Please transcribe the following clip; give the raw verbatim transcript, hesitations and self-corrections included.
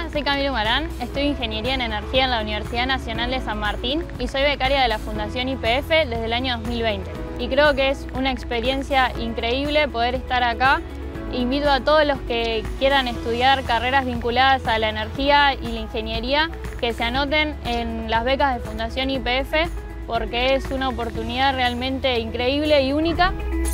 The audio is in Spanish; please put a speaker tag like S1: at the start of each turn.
S1: soy Camilo Marán, estudio Ingeniería en Energía en la Universidad Nacional de San Martín y soy becaria de la Fundación Y P F desde el año dos mil veinte. Y creo que es una experiencia increíble poder estar acá. Invito a todos los que quieran estudiar carreras vinculadas a la energía y la ingeniería que se anoten en las becas de Fundación Y P F porque es una oportunidad realmente increíble y única.